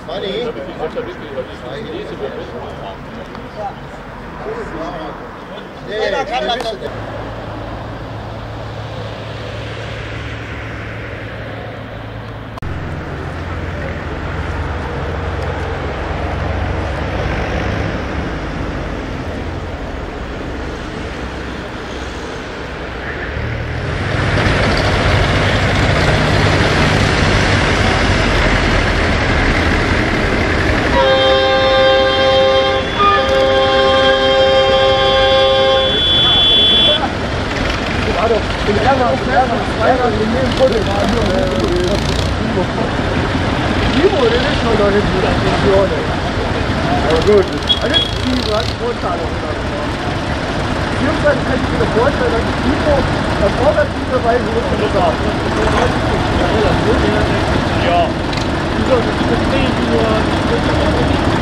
Manni? Nee, da kann man das. Aber gut, alles die Vorteile. Beziehungsweise kann ich mir vorstellen, dass die Timo erforderlicherweise sagen. Ja. Wieso? Das verstehe ich nur.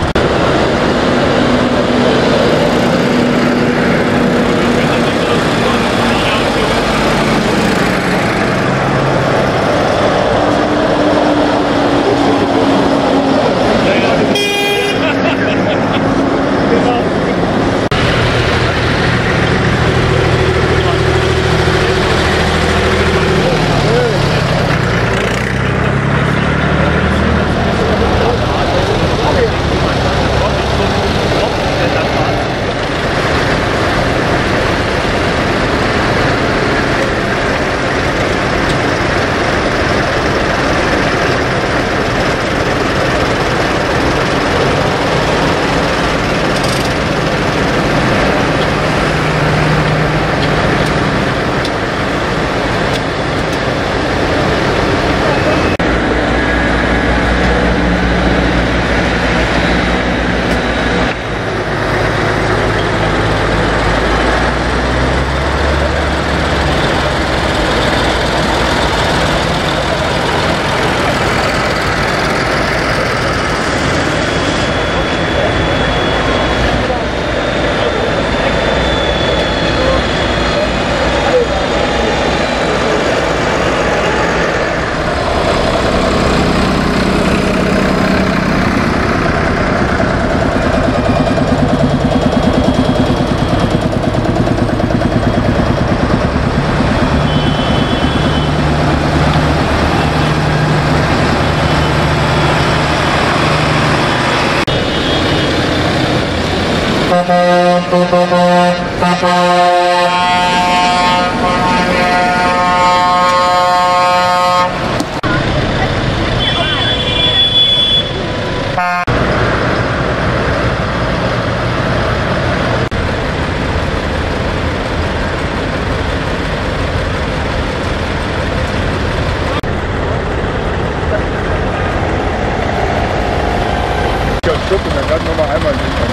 Und dann werden wir noch einmal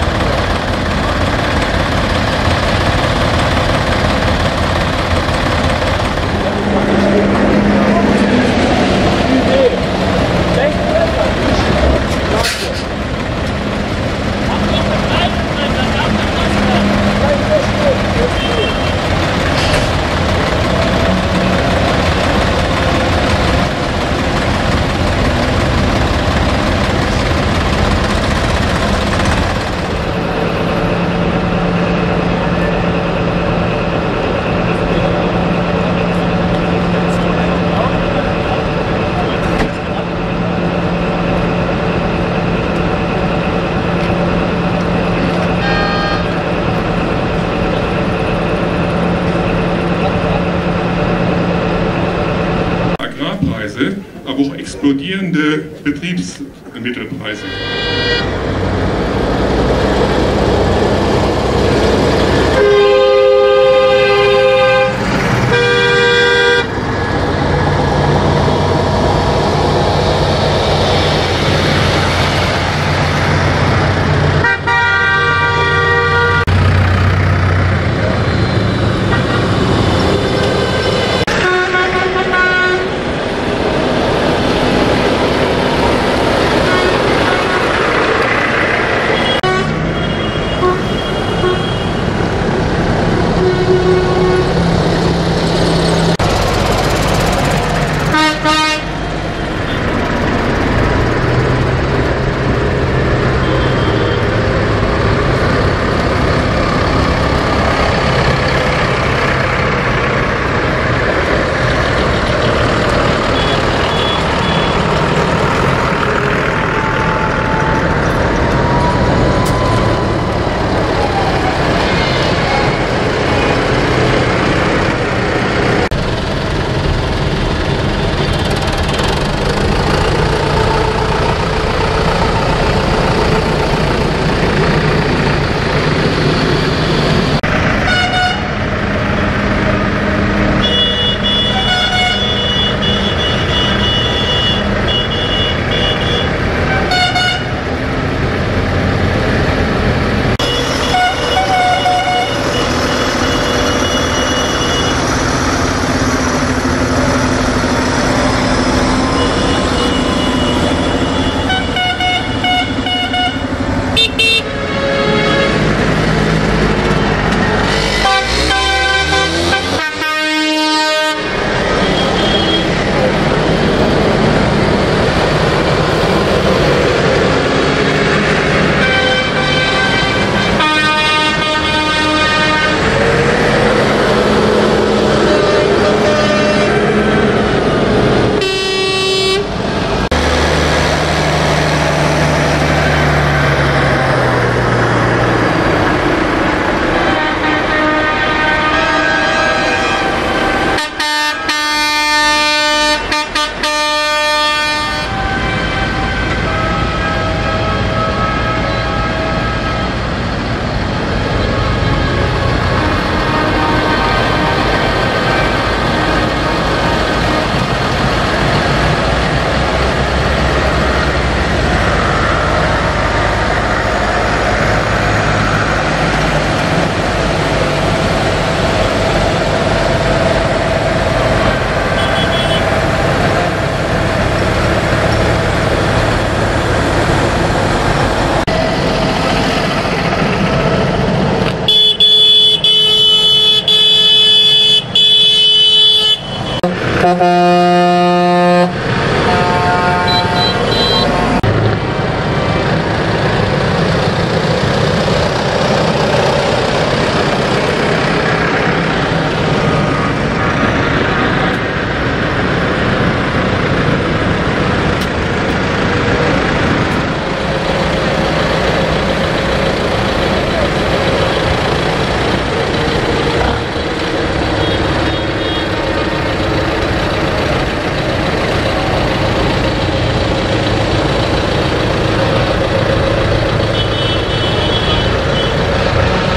aber auch explodierende Betriebsmittelpreise.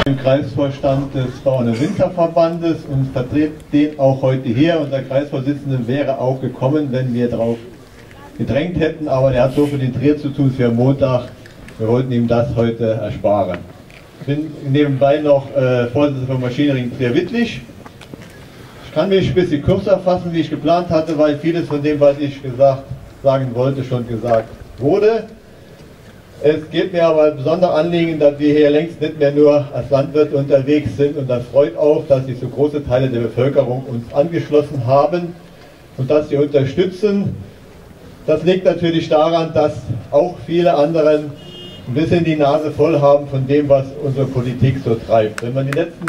Im Kreisvorstand des Bauern- und Winzerverbandes und vertrete den auch heute hier. Unser Kreisvorsitzender wäre auch gekommen, wenn wir darauf gedrängt hätten, aber der hat so viel in Trier zu tun für Montag. Wir wollten ihm das heute ersparen. Ich bin nebenbei noch Vorsitzender von Maschinenring Trier-Wittlich. Ich kann mich ein bisschen kürzer fassen, wie ich geplant hatte, weil vieles von dem, was ich sagen wollte, schon gesagt wurde. Es geht mir aber ein besonderes Anliegen, dass wir hier längst nicht mehr nur als Landwirte unterwegs sind, und das freut auch, dass sich so große Teile der Bevölkerung uns angeschlossen haben und dass sie unterstützen. Das liegt natürlich daran, dass auch viele anderen ein bisschen die Nase voll haben von dem, was unsere Politik so treibt. Wenn man die letzten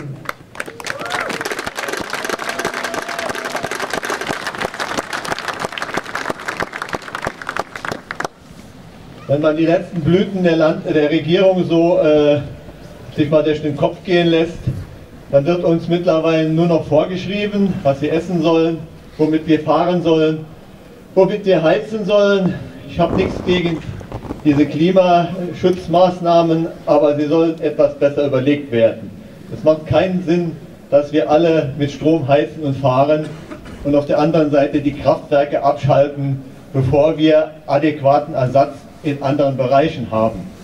Blüten der Regierung so sich mal durch den Kopf gehen lässt, dann wird uns mittlerweile nur noch vorgeschrieben, was wir essen sollen, womit wir fahren sollen, womit wir heizen sollen. Ich habe nichts gegen diese Klimaschutzmaßnahmen, aber sie sollen etwas besser überlegt werden. Es macht keinen Sinn, dass wir alle mit Strom heizen und fahren und auf der anderen Seite die Kraftwerke abschalten, bevor wir adäquaten Ersatz in anderen Bereichen haben.